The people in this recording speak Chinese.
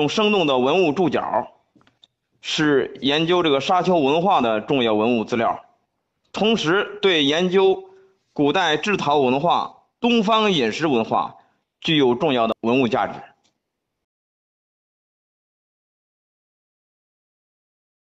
种生动的文物注脚，是研究这个沙丘文化的重要文物资料，同时对研究古代制陶文化、东方饮食文化具有重要的文物价值。